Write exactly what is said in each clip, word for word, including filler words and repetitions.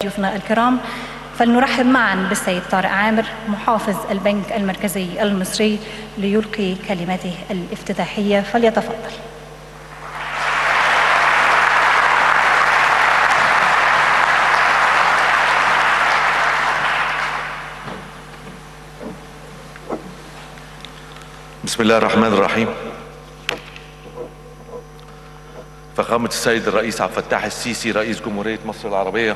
ضيوفنا الكرام، فلنرحب معا بالسيد طارق عامر محافظ البنك المركزي المصري ليلقي كلمته الافتتاحية، فليتفضل. بسم الله الرحمن الرحيم. فخامة السيد الرئيس عبد الفتاح السيسي رئيس جمهورية مصر العربية،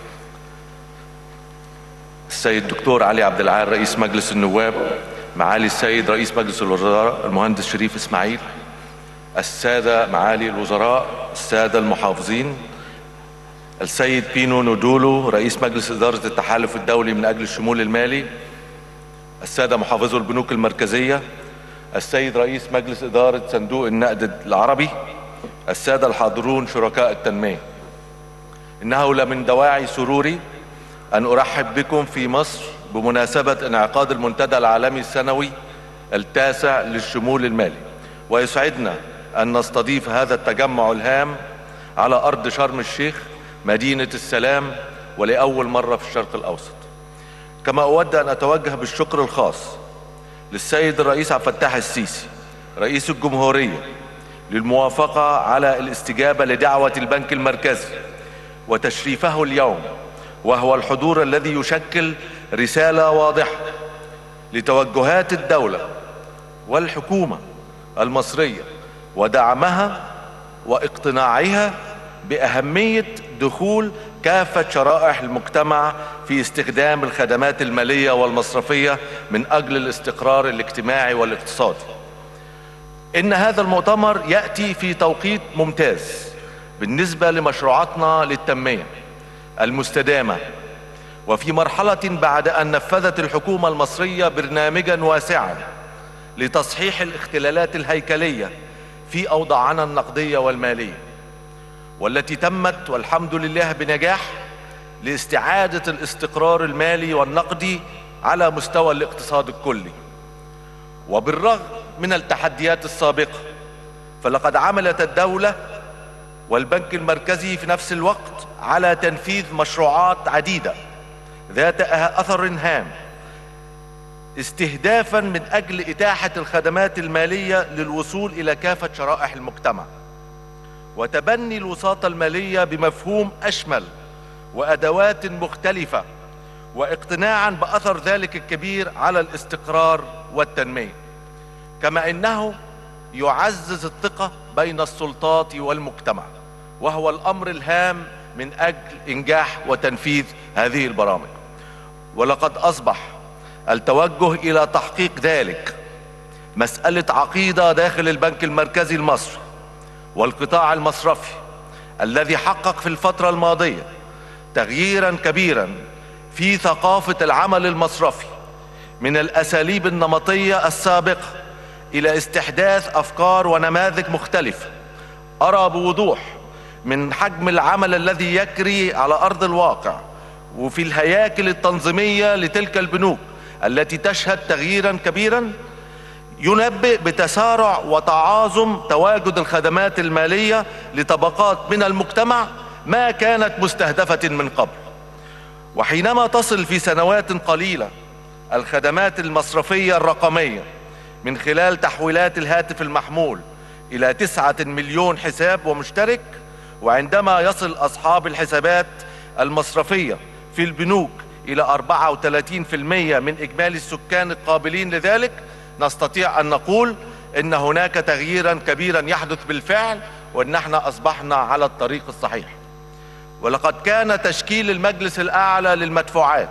السيد الدكتور علي عبد العال رئيس مجلس النواب، معالي السيد رئيس مجلس الوزراء المهندس شريف إسماعيل، السادة معالي الوزراء، السادة المحافظين، السيد بينو نودولو رئيس مجلس إدارة التحالف الدولي من أجل الشمول المالي، السادة محافظو البنوك المركزية، السيد رئيس مجلس إدارة صندوق النقد العربي، السادة الحاضرون شركاء التنمية، إنه لمن دواعي سروري أن أرحب بكم في مصر بمناسبة انعقاد المنتدى العالمي السنوي التاسع للشمول المالي، ويسعدنا أن نستضيف هذا التجمع الهام على أرض شرم الشيخ مدينة السلام ولأول مرة في الشرق الأوسط. كما أود أن أتوجه بالشكر الخاص للسيد الرئيس عبد الفتاح السيسي رئيس الجمهورية للموافقة على الاستجابة لدعوة البنك المركزي وتشريفه اليوم، وهو الحضور الذي يشكل رسالة واضحة لتوجهات الدولة والحكومة المصرية ودعمها واقتناعها بأهمية دخول كافة شرائح المجتمع في استخدام الخدمات المالية والمصرفية من أجل الاستقرار الاجتماعي والاقتصادي. إن هذا المؤتمر يأتي في توقيت ممتاز بالنسبة لمشروعاتنا للتنمية المستدامة، وفي مرحلة بعد أن نفذت الحكومة المصرية برنامجا واسعا لتصحيح الاختلالات الهيكلية في أوضاعنا النقدية والمالية، والتي تمت والحمد لله بنجاح لاستعادة الاستقرار المالي والنقدي على مستوى الاقتصاد الكلي. وبالرغم من التحديات السابقة، فلقد عملت الدولة والبنك المركزي في نفس الوقت على تنفيذ مشروعات عديدة ذات أثر هام استهدافا من أجل إتاحة الخدمات المالية للوصول إلى كافة شرائح المجتمع، وتبني الوساطة المالية بمفهوم أشمل وأدوات مختلفة، واقتناعا بأثر ذلك الكبير على الاستقرار والتنمية، كما إنه يعزز الثقة بين السلطات والمجتمع، وهو الأمر الهام من أجل إنجاح وتنفيذ هذه البرامج. ولقد أصبح التوجه إلى تحقيق ذلك مسألة عقيدة داخل البنك المركزي المصري والقطاع المصرفي، الذي حقق في الفترة الماضية تغييرا كبيرا في ثقافة العمل المصرفي من الأساليب النمطية السابقة إلى استحداث أفكار ونماذج مختلفة. أرى بوضوح من حجم العمل الذي يجري على أرض الواقع وفي الهياكل التنظيمية لتلك البنوك التي تشهد تغييرا كبيرا ينبئ بتسارع وتعاظم تواجد الخدمات المالية لطبقات من المجتمع ما كانت مستهدفة من قبل. وحينما تصل في سنوات قليلة الخدمات المصرفية الرقمية من خلال تحويلات الهاتف المحمول إلى تسعة مليون حساب ومشترك، وعندما يصل أصحاب الحسابات المصرفية في البنوك إلى أربعة وثلاثين بالمئة من إجمالي السكان القابلين لذلك، نستطيع أن نقول إن هناك تغييرا كبيرا يحدث بالفعل، وإن احنا أصبحنا على الطريق الصحيح. ولقد كان تشكيل المجلس الأعلى للمدفوعات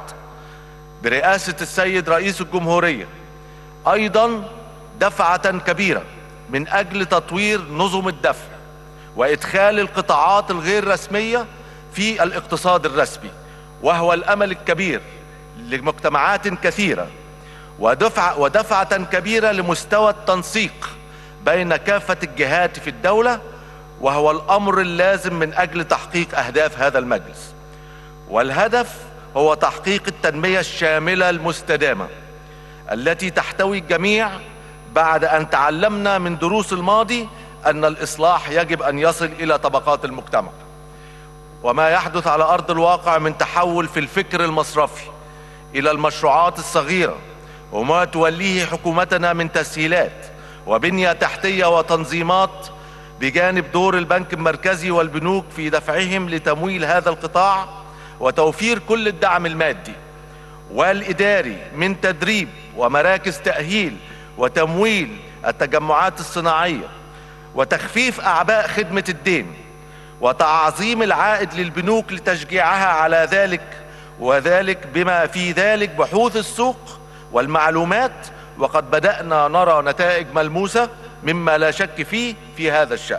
برئاسة السيد رئيس الجمهورية أيضا دفعة كبيرة من أجل تطوير نظم الدفع وإدخال القطاعات الغير رسمية في الاقتصاد الرسمي، وهو الأمل الكبير لمجتمعات كثيرة، ودفعة, ودفعة كبيرة لمستوى التنسيق بين كافة الجهات في الدولة، وهو الأمر اللازم من أجل تحقيق أهداف هذا المجلس. والهدف هو تحقيق التنمية الشاملة المستدامة التي تحتوي الجميع، بعد أن تعلمنا من دروس الماضي أن الإصلاح يجب أن يصل إلى طبقات المجتمع. وما يحدث على أرض الواقع من تحول في الفكر المصرفي إلى المشروعات الصغيرة، وما توليه حكومتنا من تسهيلات وبنية تحتية وتنظيمات، بجانب دور البنك المركزي والبنوك في دفعهم لتمويل هذا القطاع وتوفير كل الدعم المادي والإداري من تدريب ومراكز تأهيل وتمويل التجمعات الصناعية وتخفيف أعباء خدمة الدين وتعظيم العائد للبنوك لتشجيعها على ذلك، وذلك بما في ذلك بحوث السوق والمعلومات. وقد بدأنا نرى نتائج ملموسة مما لا شك فيه في هذا الشأن.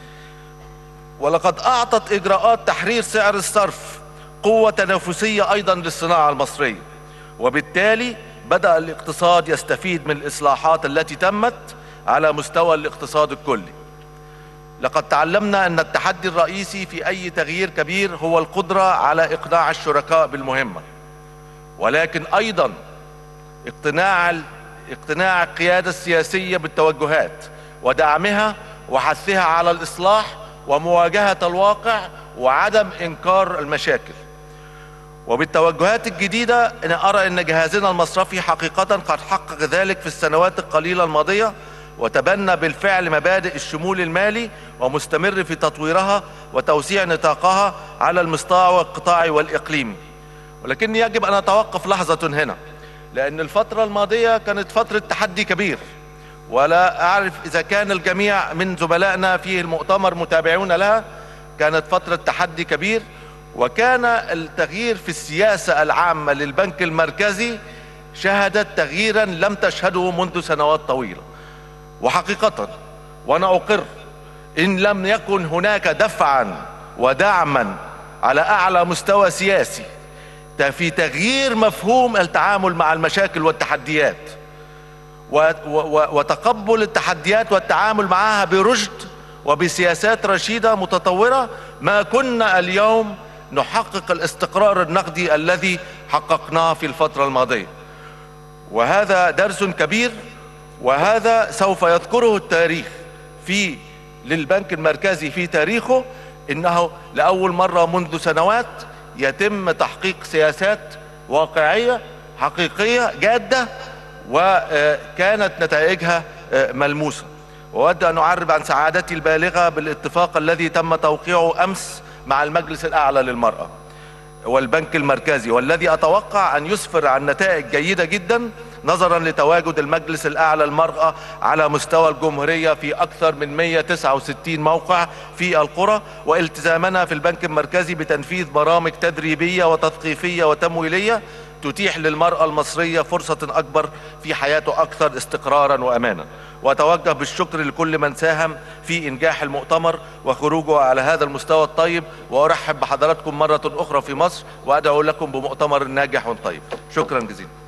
ولقد أعطت إجراءات تحرير سعر الصرف قوة تنافسية أيضا للصناعة المصرية، وبالتالي بدأ الاقتصاد يستفيد من الإصلاحات التي تمت على مستوى الاقتصاد الكلي. لقد تعلمنا أن التحدي الرئيسي في أي تغيير كبير هو القدرة على إقناع الشركاء بالمهمة، ولكن أيضا اقتناع اقتناع القيادة السياسية بالتوجهات ودعمها وحثها على الإصلاح ومواجهة الواقع وعدم إنكار المشاكل. وبالتوجهات الجديدة أنا أرى أن جهازنا المصرفي حقيقة قد حقق ذلك في السنوات القليلة الماضية، وتبنى بالفعل مبادئ الشمول المالي ومستمر في تطويرها وتوسيع نطاقها على المستوى القطاعي والإقليمي. ولكن يجب أن أتوقف لحظة هنا، لأن الفترة الماضية كانت فترة تحدي كبير، ولا أعرف إذا كان الجميع من زملائنا في المؤتمر متابعون لها. كانت فترة تحدي كبير، وكان التغيير في السياسة العامة للبنك المركزي شهدت تغييرا لم تشهده منذ سنوات طويلة. وحقيقة وأنا أقر، إن لم يكن هناك دفعا ودعما على أعلى مستوى سياسي في تغيير مفهوم التعامل مع المشاكل والتحديات وتقبل التحديات والتعامل معها برشد وبسياسات رشيدة متطورة، ما كنا اليوم نحقق الاستقرار النقدي الذي حققناه في الفترة الماضية. وهذا درس كبير، وهذا سوف يذكره التاريخ في للبنك المركزي في تاريخه، إنه لأول مرة منذ سنوات يتم تحقيق سياسات واقعية حقيقية جادة، وكانت نتائجها ملموسة. وأود أن أعرب عن سعادتي البالغة بالاتفاق الذي تم توقيعه أمس مع المجلس الأعلى للمرأة والبنك المركزي، والذي أتوقع أن يسفر عن نتائج جيدة جدا نظرا لتواجد المجلس الأعلى للمرأة على مستوى الجمهورية في أكثر من مئة وتسعة وستين موقع في القرى، والتزامنا في البنك المركزي بتنفيذ برامج تدريبية وتثقيفية وتمويلية تتيح للمرأة المصرية فرصة أكبر في حياته أكثر استقرارا وأمانا. وأتوجه بالشكر لكل من ساهم في إنجاح المؤتمر وخروجه على هذا المستوى الطيب، وأرحب بحضراتكم مرة أخرى في مصر، وأدعو لكم بمؤتمر ناجح طيب. شكرا جزيلا.